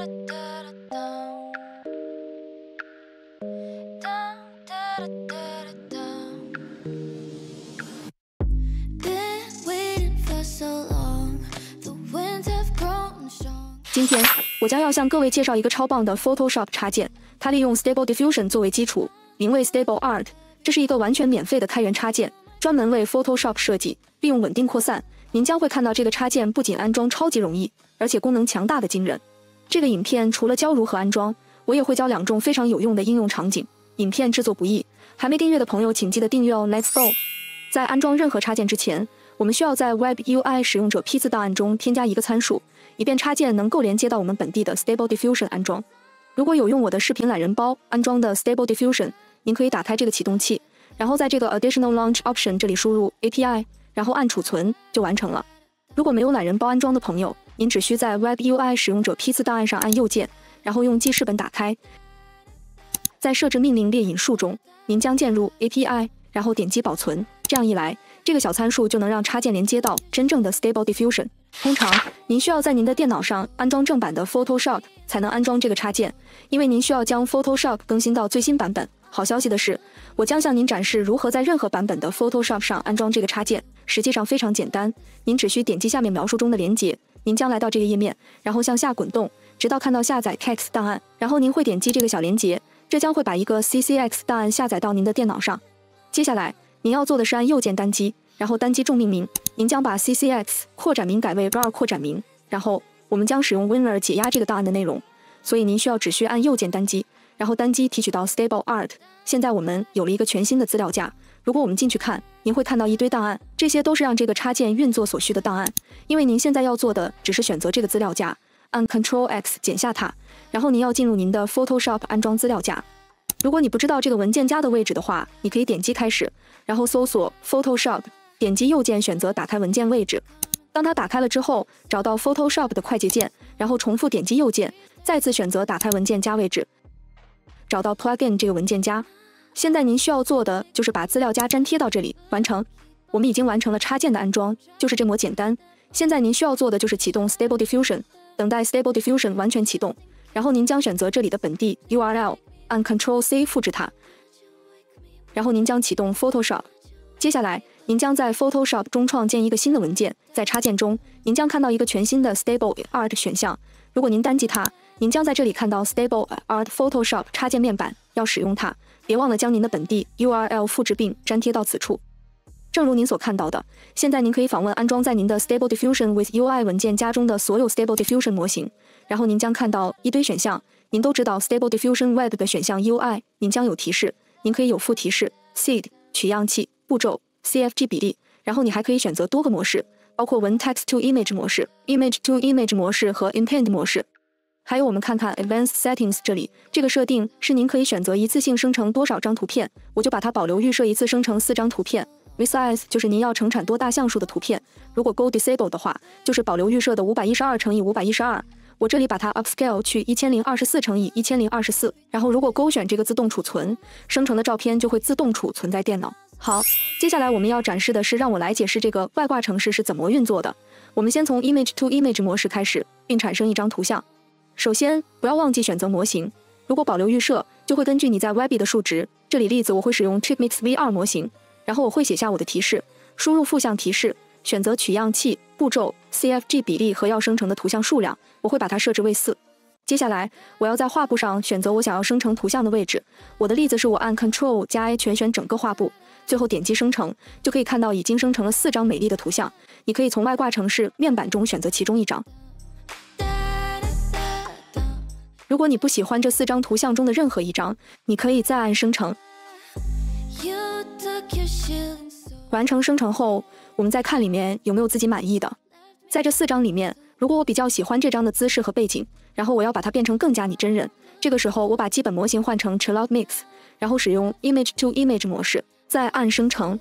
今天我将要向各位介绍一个超棒的 Photoshop 插件，它利用 Stable Diffusion 作为基础，名为 Stable Art。这是一个完全免费的开源插件，专门为 Photoshop 设计，利用稳定扩散。您将会看到这个插件不仅安装超级容易，而且功能强大的惊人。这个影片除了教如何安装，我也会教2种非常有用的应用场景。影片制作不易，还没订阅的朋友请记得订阅哦。Let's go！ 在安装任何插件之前，我们需要在 Web UI 使用者批次档案中添加一个参数，以便插件能够连接到我们本地的 Stable Diffusion 安装。如果有用我的视频懒人包安装的 Stable Diffusion， 您可以打开这个启动器，然后在这个 Additional Launch Option 这里输入 API， 然后按储存就完成了。如果没有懒人包安装的朋友，您只需在 Web UI 使用者批次档案上按右键，然后用记事本打开，在设置命令列引数中，您将键入 API， 然后点击保存。这样一来，这个小参数就能让插件连接到真正的 Stable Diffusion。通常，您需要在您的电脑上安装正版的 Photoshop 才能安装这个插件，因为您需要将 Photoshop 更新到最新版本。好消息的是，我将向您展示如何在任何版本的 Photoshop 上安装这个插件。实际上非常简单，您只需点击下面描述中的连结，您将来到这个页面，然后向下滚动，直到看到下载 CAX 档案，然后您会点击这个小连结，这将会把一个 CCX 档案下载到您的电脑上。接下来，您要做的是按右键单击，然后单击重命名，您将把 CCX 扩展名改为 RAR 扩展名，然后我们将使用 Winrar 解压这个档案的内容，所以您只需按右键单击，然后单击提取到 Stable Art。现在我们有了一个全新的资料夹，如果我们进去看，您会看到一堆档案，这些都是让这个插件运作所需的档案。因为您现在要做的只是选择这个资料夹，按 Ctrl X 剪下它，然后您要进入您的 Photoshop 安装资料夹。如果你不知道这个文件夹的位置的话，你可以点击开始，然后搜索 Photoshop， 点击右键选择打开文件位置。当它打开了之后，找到 Photoshop 的快捷键，然后重复点击右键，再次选择打开文件夹位置，找到 Plugin 这个文件夹。现在您需要做的就是把资料夹粘贴到这里，完成。我们已经完成了插件的安装，就是这么简单。现在您需要做的就是启动 Stable Diffusion， 等待 Stable Diffusion 完全启动，然后您将选择这里的本地 URL， 按 Ctrl C 复制它，然后您将启动 Photoshop。接下来，您将在 Photoshop 中创建一个新的文件，在插件中，您将看到一个全新的 Stable Art 选项。如果您单击它，您将在这里看到 Stable Art Photoshop 插件面板，要使用它，别忘了将您的本地 URL 复制并粘贴到此处。正如您所看到的，现在您可以访问安装在您的 Stable Diffusion with UI 文件夹中的所有 Stable Diffusion 模型，然后您将看到一堆选项。您都知道 Stable Diffusion Web 的选项 UI， 您将有提示，您可以有副提示 Seed 取样器、步骤、CFG 比例，然后你还可以选择多个模式，包括文 Text to Image 模式、Image to Image 模式和 Intent 模式。还有我们看看 Advanced Settings 这里，这个设定是您可以选择一次性生成多少张图片，我就把它保留预设一次生成4张图片。Resize 就是您要盛产多大像素的图片，如果 Go Disable 的话，就是保留预设的512×512。我这里把它 Upscale 去1024×1024，然后如果勾选这个自动储存，生成的照片就会自动储存在电脑。好，接下来我们要展示的是让我来解释这个外挂程式是怎么运作的。我们先从 Image to Image 模式开始，并产生一张图像。首先，不要忘记选择模型。如果保留预设，就会根据你在 Webby 的数值。这里例子我会使用 Chipmix V2 模型，然后我会写下我的提示，输入负向提示，选择取样器、步骤、CFG 比例和要生成的图像数量，我会把它设置为4。接下来，我要在画布上选择我想要生成图像的位置。我的例子是我按 Ctrl 加 A 全选整个画布，最后点击生成，就可以看到已经生成了4张美丽的图像。你可以从外挂程式面板中选择其中1张。如果你不喜欢这4张图像中的任何1张，你可以再按生成。完成生成后，我们再看里面有没有自己满意的。在这4张里面，如果我比较喜欢这张的姿势和背景，然后我要把它变成更加拟真人，这个时候我把基本模型换成 Chill Out Mix， 然后使用 Image to Image 模式，再按生成。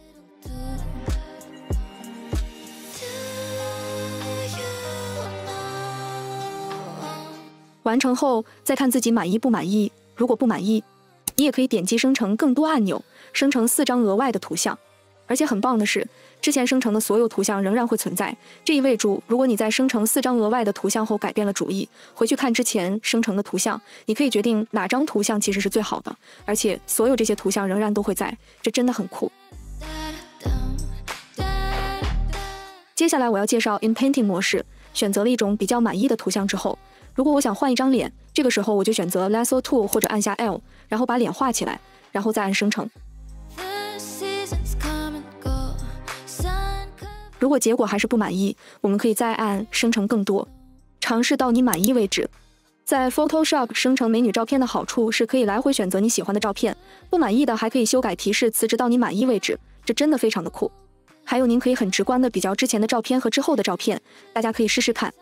完成后再看自己满意不满意，如果不满意，你也可以点击生成更多按钮，生成4张额外的图像。 而且很棒的是，之前生成的所有图像仍然会存在，这意味着如果你在生成4张额外的图像后改变了主意，回去看之前生成的图像，你可以决定哪张图像其实是最好的，而且所有这些图像仍然都会在，这真的很酷。接下来我要介绍 Inpainting 模式，选择了一种比较满意的图像之后，如果我想换一张脸，这个时候我就选择 Lasso Tool 或者按下 L， 然后把脸画起来，然后再按生成。如果结果还是不满意，我们可以再按生成更多，尝试到你满意为止。在 Photoshop 生成美女照片的好处是可以来回选择你喜欢的照片，不满意的还可以修改提示词直到你满意为止，这真的非常的酷。还有您可以很直观的比较之前的照片和之后的照片，大家可以试试看。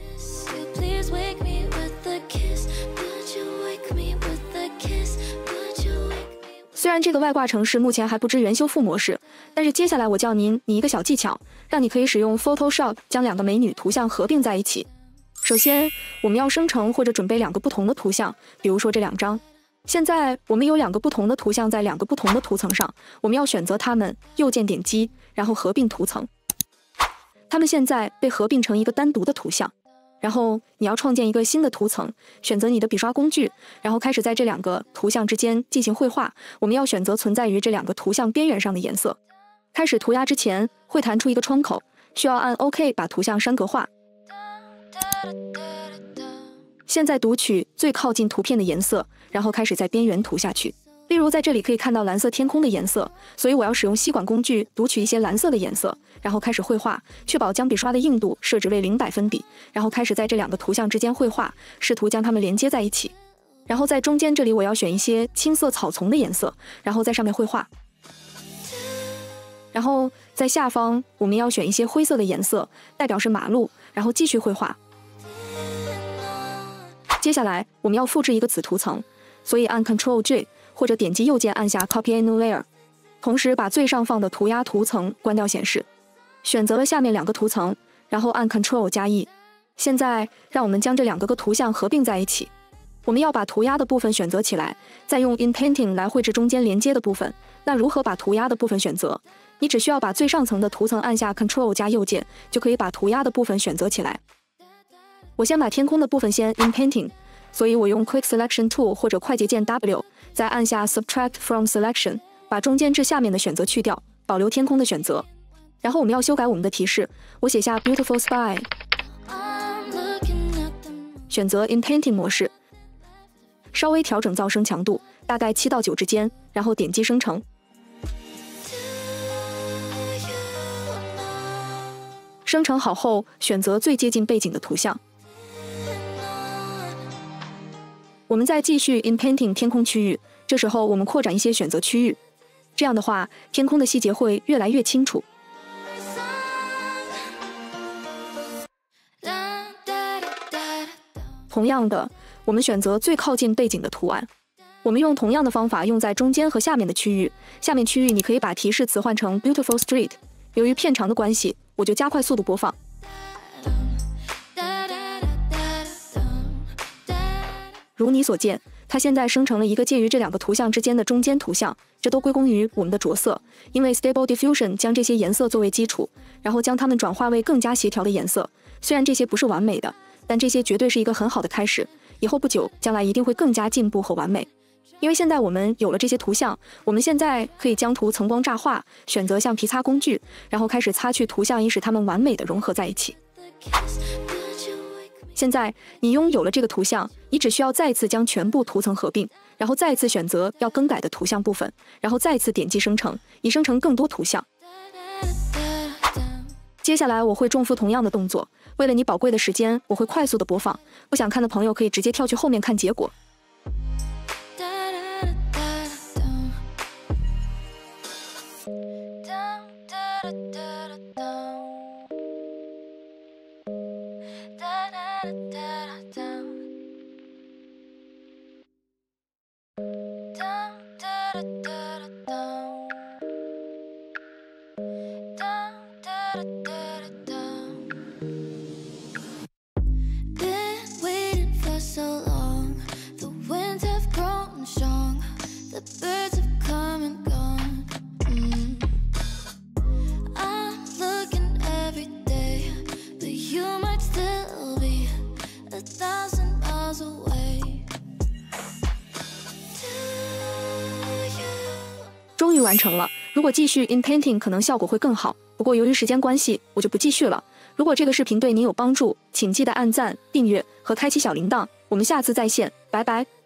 虽然这个外挂程式目前还不支援修复模式，但是接下来我教你一个小技巧，让你可以使用 Photoshop 将2个美女图像合并在一起。首先，我们要生成或者准备2个不同的图像，比如说这2张。现在我们有2个不同的图像在2个不同的图层上，我们要选择它们，右键点击，然后合并图层。它们现在被合并成一个单独的图像。然后你要创建一个新的图层，选择你的笔刷工具，然后开始在这2个图像之间进行绘画。我们要选择存在于这2个图像边缘上的颜色。开始涂鸦之前会弹出一个窗口，需要按 OK 把图像删格化。现在读取最靠近图片的颜色，然后开始在边缘涂下去。例如在这里可以看到蓝色天空的颜色，所以我要使用吸管工具读取一些蓝色的颜色，然后开始绘画，确保将笔刷的硬度设置为0%，然后开始在这2个图像之间绘画，试图将它们连接在一起。然后在中间这里我要选一些青色草丛的颜色，然后在上面绘画。然后在下方我们要选一些灰色的颜色，代表是马路，然后继续绘画。接下来我们要复制一个子图层，所以按 Ctrl+J 或者点击右键按下 Copy a New Layer， 同时把最上方的涂鸦图层关掉显示。选择了下面2个图层，然后按 Ctrl+E。现在让我们将这2个图像合并在一起。我们要把涂鸦的部分选择起来，再用 Inpainting 来绘制中间连接的部分。那如何把涂鸦的部分选择？你只需要把最上层的图层按下 Ctrl 加右键，就可以把涂鸦的部分选择起来。我先把天空的部分先 Inpainting， 所以我用 Quick Selection Tool 或者快捷键 W， 再按下 Subtract from Selection， 把中间至下面的选择去掉，保留天空的选择。然后我们要修改我们的提示，我写下 Beautiful Sky， 选择 Inpainting 模式，稍微调整噪声强度，大概7到9之间，然后点击生成。生成好后，选择最接近背景的图像。我们再继续 Inpainting 天空区域，这时候我们扩展一些选择区域，这样的话，天空的细节会越来越清楚。同样的，我们选择最靠近背景的图案。我们用同样的方法用在中间和下面的区域。下面区域你可以把提示词换成 Beautiful Street。由于片长的关系，我就加快速度播放。如你所见，它现在生成了一个介于这2个图像之间的中间图像，这都归功于我们的着色。因为 Stable Diffusion 将这些颜色作为基础，然后将它们转化为更加协调的颜色。虽然这些不是完美的，但这些绝对是一个很好的开始。以后不久，将来一定会更加进步和完美。因为现在我们有了这些图像，我们现在可以将图层光乍化，选择橡皮擦工具，然后开始擦去图像，以使它们完美的融合在一起。现在你拥有了这个图像，你只需要再次将全部图层合并，然后再次选择要更改的图像部分，然后再次点击生成，以生成更多图像。接下来我会重复同样的动作，为了你宝贵的时间，我会快速的播放，不想看的朋友可以直接跳去后面看结果。 终于完成了，如果继续 in painting 可能效果会更好，不过由于时间关系，我就不继续了。如果这个视频对您有帮助，请记得按赞、订阅和开启小铃铛，我们下次再见，拜拜。